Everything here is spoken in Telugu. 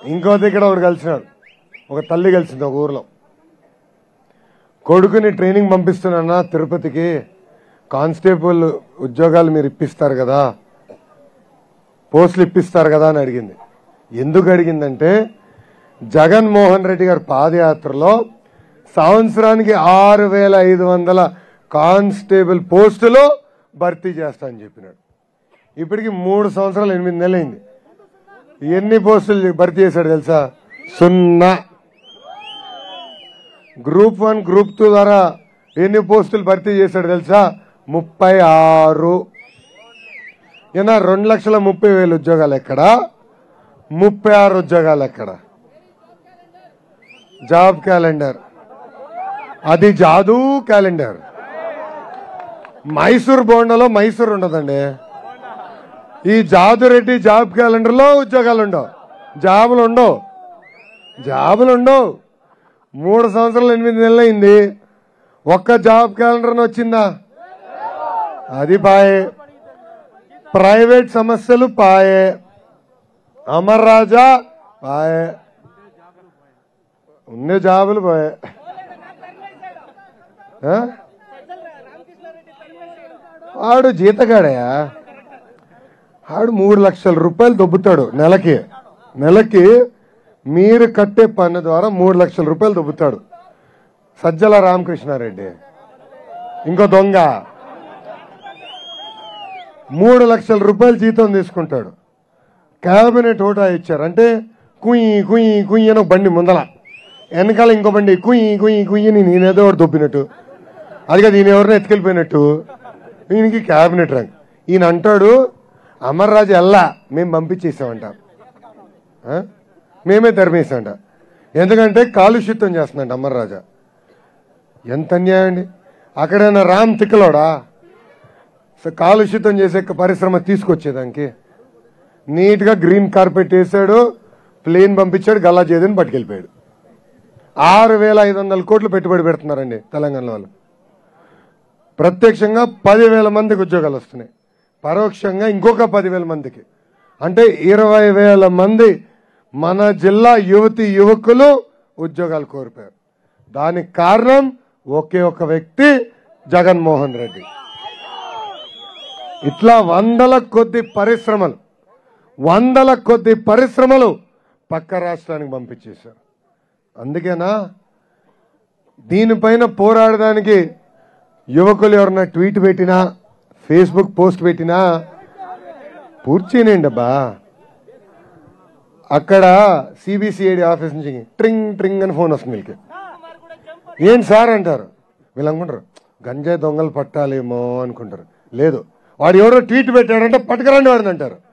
ఇంకో దగ్గర ఒకడు కలిసినాడు, ఒక తల్లి కలిసింది ఒక ఊర్లో. కొడుకుని ట్రైనింగ్ పంపిస్తున్నా తిరుపతికి, కానిస్టేబుల్ ఉద్యోగాలు మీరు ఇప్పిస్తారు కదా, పోస్టులు ఇప్పిస్తారు కదా అని అడిగింది. ఎందుకు అడిగిందంటే జగన్మోహన్ రెడ్డి గారి పాదయాత్రలో సంవత్సరానికి 6,500 కానిస్టేబుల్ పోస్టులు భర్తీ చేస్తా అని చెప్పినాడు. ఇప్పటికి 3 సంవత్సరాలు 8 నెలలు అయింది. ఎన్ని పోస్టులు భర్తీ చేశాడు తెలుసా? 0. గ్రూప్ 1 గ్రూప్ 2 ద్వారా ఎన్ని పోస్టులు భర్తీ చేశాడు తెలుసా? 36. 2,30,000 ఉద్యోగాలు ఎక్కడ? 36 ఉద్యోగాలు ఎక్కడ? జాబ్ క్యాలెండర్, అది జాదూ క్యాలెండర్. మైసూర్ బోండాలో మైసూర్ ఉండదండి. ఈ జాదురెడ్డి జాబ్ క్యాలెండర్ లో ఉద్యోగాలు ఉండవు, జాబులు ఉండవు. 3 సంవత్సరాలు 8 నెలలు అయింది, ఒక్క జాబ్ క్యాలెండర్ వచ్చిందా? అది పాయే. ప్రైవేట్ సమస్యలు పాయే, అమర్ రాజా పాయే, ఉండే జాబులు పోయే. ఆడు జీతగాడయా, ఆడు 3 లక్షల రూపాయలు దొబ్బుతాడు నెలకి. మీరు కట్టే పన్ను ద్వారా 3 లక్షల రూపాయలు దొబ్బుతాడు. సజ్జల రామకృష్ణారెడ్డి ఇంకో దొంగ 3 లక్షల రూపాయలు జీతం తీసుకుంటాడు. క్యాబినెట్ హోటా ఇచ్చారు అంటే కుయ్యి కుయ్యి కుయ్యి అని ఒక బండి ముందల, వెనకాల ఇంకో బండి కుయ్యి కుయ్యి కుయ్యని నేనేదో ఒకటి దొబ్బినట్టు, అది కాదు ఈయన ఎవరినో ఎత్తుకెళ్ళిపోయినట్టు. ఈయనకి క్యాబినెట్ ర్యాంక్. ఈయన అంటాడు అమర్ రాజు ఎల్లా మేము పంపించేసామంట, మేమే తరిమేసామంట. ఎందుకంటే కాలుష్యత్వం చేస్తుందంట అమర్ రాజా. ఎంత అన్యాయం అండి. అక్కడైనా రామ్ తిక్కలోడా కాలుష్యత్వం చేసే పరిశ్రమ తీసుకొచ్చేదానికి నీట్గా గ్రీన్ కార్పెట్ వేసాడు, ప్లేన్ పంపించాడు, గల్లా చేదని పట్టుకెళ్ళిపోయాడు. 6,500 కోట్లు పెట్టుబడి పెడుతున్నారండి తెలంగాణ వాళ్ళు. ప్రత్యక్షంగా 10,000 మందికి ఉద్యోగాలు వస్తున్నాయి, పరోక్షంగా ఇంకొక 10,000 మందికి, అంటే 20,000 మంది మన జిల్లా యువతి యువకులు ఉద్యోగాలు కోల్పోయారు. దానికి కారణం ఒకే ఒక వ్యక్తి, జగన్మోహన్ రెడ్డి. ఇట్లా వందల కొద్ది పరిశ్రమలు పక్క రాష్ట్రానికి పంపించేశారు. అందుకేనా దీనిపైన పోరాడడానికి యువకులు ఎవరన్నా ట్వీట్ పెట్టినా, ఫేస్బుక్ పోస్ట్ పెట్టినా పూర్తి చేయండి అబ్బా. అక్కడ సిబిసిఐడి ఆఫీస్ నుంచి ట్రింగ్ ట్రింగ్ అని ఫోన్ వస్తుంది వీళ్ళకి. ఏంటి సార్ అంటారు, వీళ్ళు అనుకుంటారు గంజాయి దొంగలు పట్టాలేమో అనుకుంటారు. లేదు, వాడు ఎవరో ట్వీట్ పెట్టాడంటే పట్టుకురండి వాడిని అంటారు.